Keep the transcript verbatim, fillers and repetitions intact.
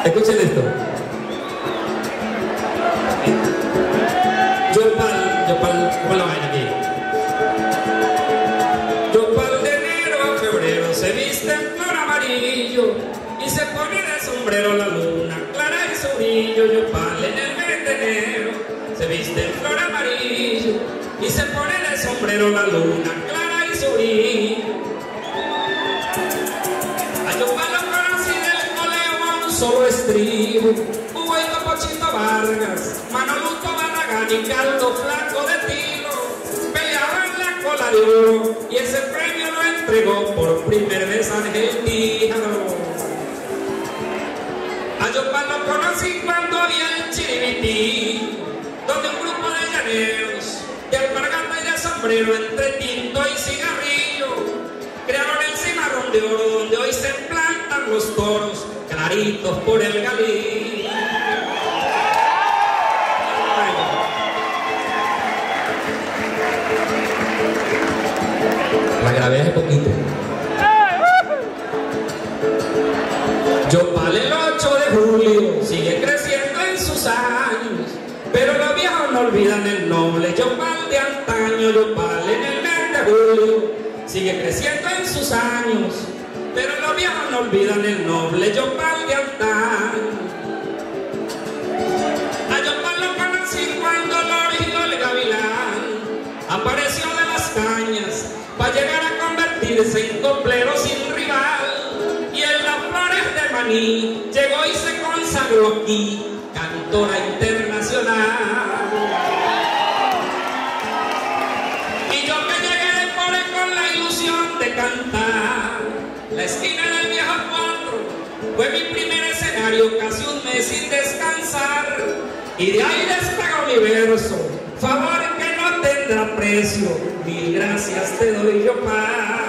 Escuchen esto. Yopal, Yopal, ¿cómo la vaina aquí? Yopal de enero a febrero se viste en flor amarillo y se pone de sombrero la luna clara y su brillo. Yopal en el mes de enero se viste en flor amarillo y se pone de sombrero la luna clara y su brillo. A Yopal lo conocí del coleo a un solo estribo, Hugo y Pochito Vargas, Manoluto Barragán y Caldo Flaco de Tiro peleaban la cola de oro y ese premio lo entregó por primera vez Ángel Díaz. A Yopal lo conocí cuando había el Chiribití, donde un grupo de llaneros, de alpargata y de sombrero, entre tinto y cigarrillo, crearon el cimarrón de oro donde hoy se plantan los toros, claritos por el galí. La grabé hace poquito. Yopal el ocho de julio sigue creciendo en sus años, pero los viejos no olvidan el noble Yopal de antaño. Yopal en el mes de julio sigue creciendo en sus años, pero los viejos no olvidan el noble Yopal de antaño. A Yopal lo conocí cuando Lorido el Gavilán apareció de las cañas para llegar a convertirse en coplero sin rival, y en las flores de Maní llegó y se consagró aquí, cantora internacional. Y yo que llegué de pobre con la ilusión de cantar, la esquina del viejo cuatro fue mi primer escenario, casi un mes sin descansar, y de ahí despegó mi verso, favor que no tendrá precio, mil gracias te doy Yopal.